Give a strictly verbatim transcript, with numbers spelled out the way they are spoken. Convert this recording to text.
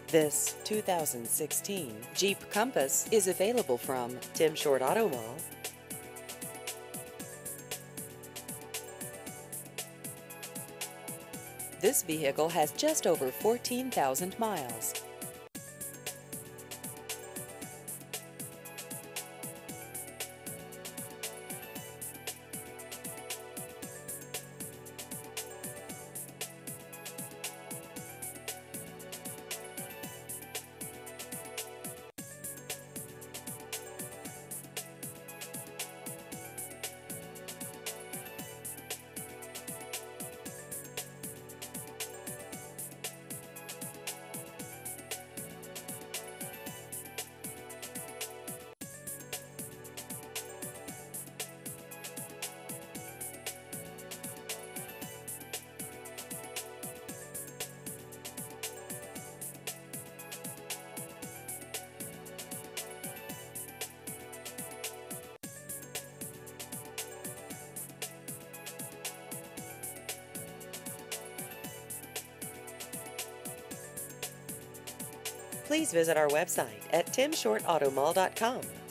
This two thousand sixteen Jeep Compass is available from Tim Short Auto Mall. This vehicle has just over fourteen thousand miles. Please visit our website at tim short auto mall dot com.